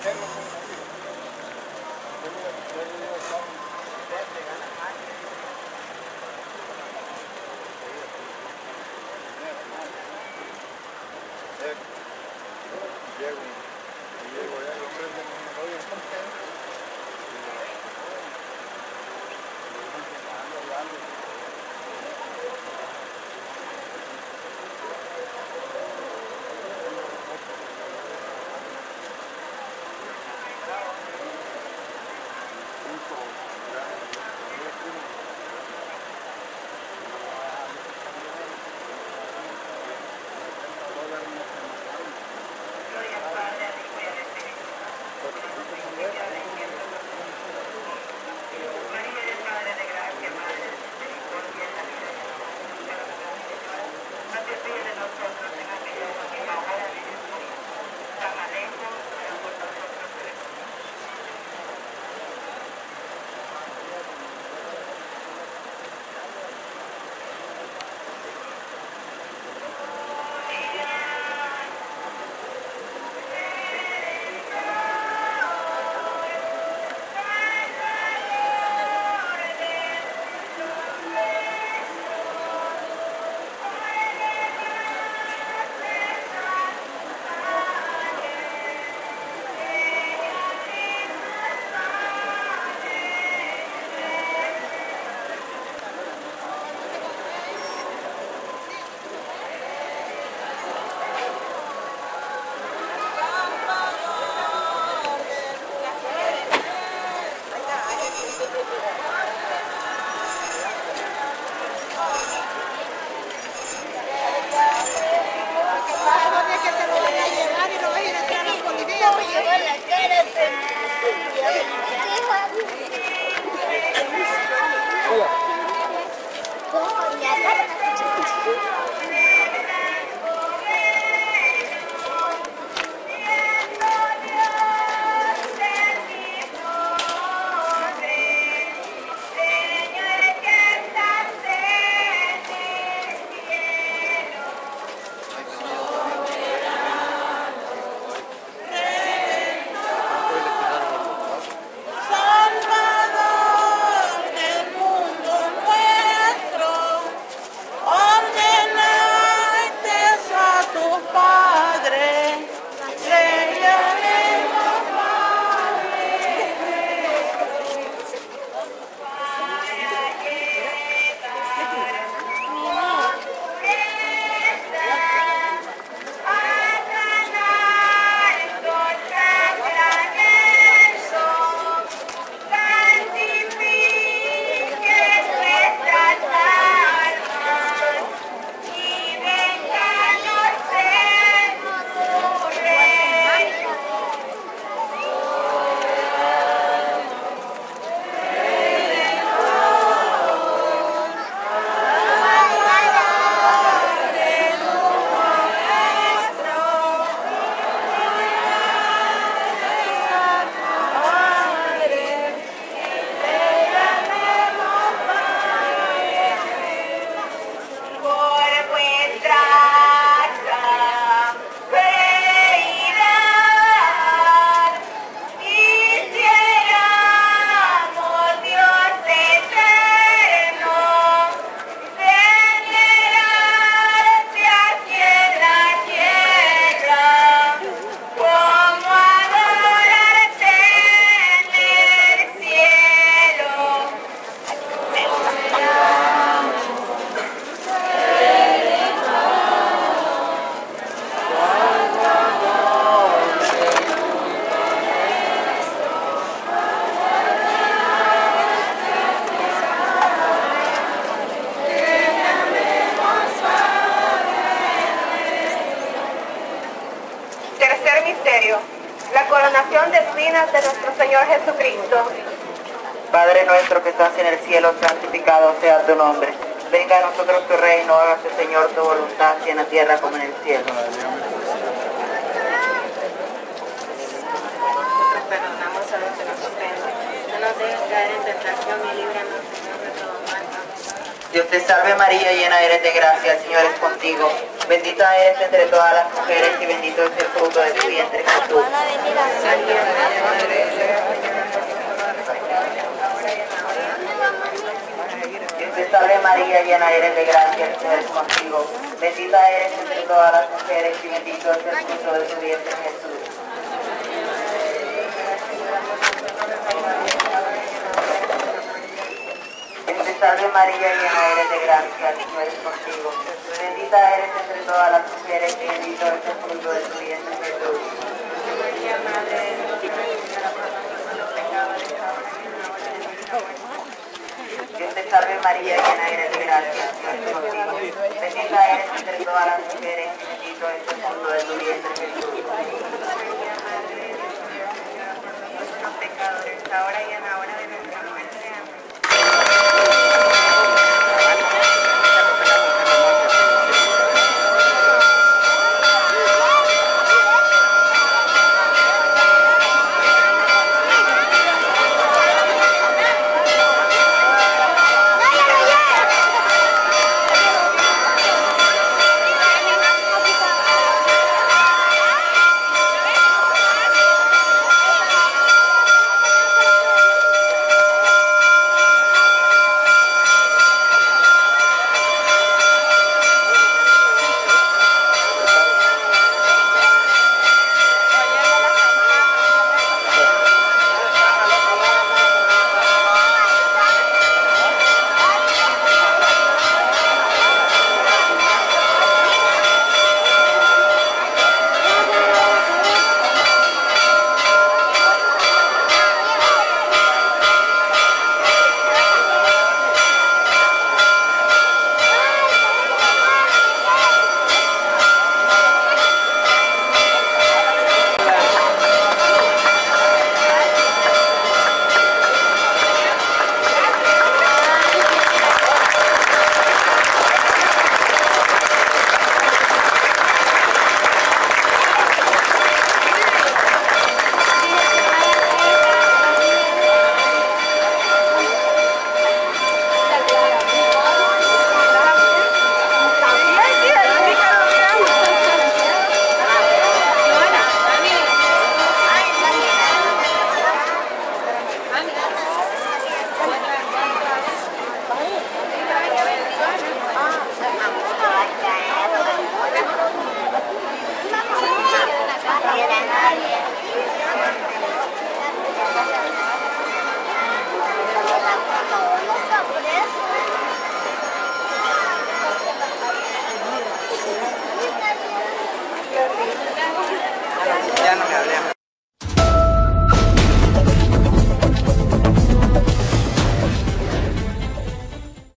La coronación de espinas de nuestro Señor Jesucristo. Padre nuestro que estás en el cielo, santificado sea tu nombre. Venga a nosotros tu reino, hágase Señor tu voluntad, así en la tierra como en el cielo. Nosotros perdonamos a los que nos ofenden. No nos dejes caer en tentación y líbranos, Señor, de todo mal. Dios te salve María, llena eres de gracia, el Señor es contigo. Bendita eres entre todas las mujeres y bendito es el fruto de tu vientre, Jesús. Dios te salve María, llena eres de gracia, el Señor es contigo. Bendita eres entre todas las mujeres y bendito es el fruto de tu vientre, Jesús. Dios te salve María, llena eres de gracia, el Señor es contigo. Bendita eres entre todas las mujeres y bendito es el fruto de tu vientre, Jesús. Dios te salve María, llena eres de gracia, el Señor es contigo. Bendita eres entre todas las mujeres y bendito es el fruto de tu vientre, Jesús.